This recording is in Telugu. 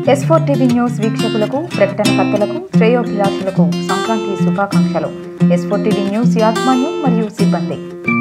S4 టీవీ న్యూస్ వీక్షకులకు ప్రకటనకర్తలకు శ్రేయోభిలాషులకు సంక్రాంతి శుభాకాంక్షలు. S4 టీవీ న్యూస్ యాజమాన్యం మరియు సిబ్బంది.